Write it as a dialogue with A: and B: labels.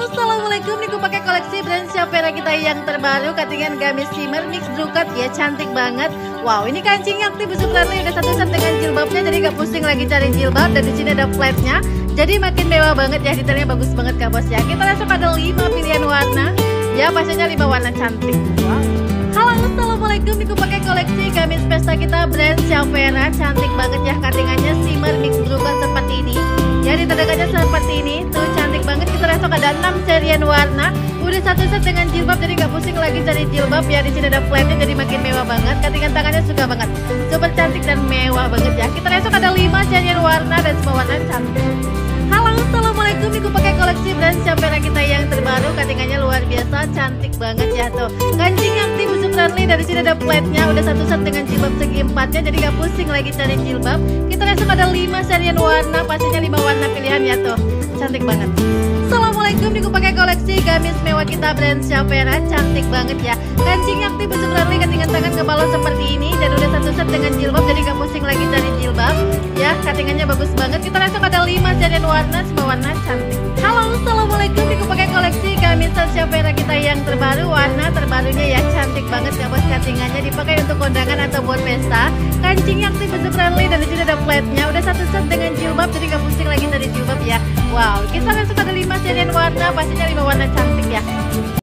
A: Assalamualaikum, nih aku pakai koleksi brand Syafera kita yang terbaru, cuttingan gamis shimmer mix brokat ya, cantik banget. Wow, ini kancingnya aktif busuk rarely, udah satu set dengan jilbabnya, jadi gak pusing lagi cari jilbab. Dan di sini ada flatnya, jadi makin mewah banget ya, detailnya bagus banget kak bos ya. Kita langsung ada 5 pilihan warna, ya pastinya 5 warna cantik. Wow. Halo, assalamualaikum, nih aku pakai koleksi gamis pesta kita brand Syafera, cantik banget ya, cuttingannya shimmer mix brokat seperti ini. Ya, ditedakannya seperti ini, tuh cantik banget. Kita langsung ada 6 serian warna, udah satu set dengan jilbab, jadi gak pusing lagi cari jilbab ya. Di sini ada flatnya, jadi makin mewah banget. Cuttingan tangannya suka banget, super cantik dan mewah banget ya. Kita langsung ada 5 serian warna dan semua warna cantik. Halo, assalamualaikum, nih aku pakai koleksi brand Syafera kita yang terbaru, cuttingannya luar biasa, cantik banget ya tuh. Kancing aktif busuk rarely, dari sini ada flatnya, udah satu set dengan jilbab segi empatnya, jadi gak pusing lagi cari jilbab. Kita langsung ada 5 serian warna, pastinya 5 warna pilihan ya tuh, cantik banget. Assalamualaikum, nih aku pakai koleksi gamis mewah kita brand Syafera, cantik banget ya. Kancing aktif busuk rarely, cuttingan tangan ke balon seperti ini, dan udah satu set dengan jilbab, jadi gak pusing lagi cari jilbab ya. Cuttingannya bagus banget. Kita langsung ada 5 serian warna, semua warna cantik. Halo, assalamualaikum, nih aku pakai koleksi gamis Syafera kita yang terbaru, warna terbarunya ya, cantik banget ya bos. Cuttingannya dipakai untuk kondangan atau buat pesta. Kancingnya aktif busuk rarely, dan di sini ada flatnya, udah satu set dengan jilbab, jadi gak pusing lagi cari jilbab ya. Wow, kita langsung ada 5 serian warna, pastinya 5 warna cantik ya.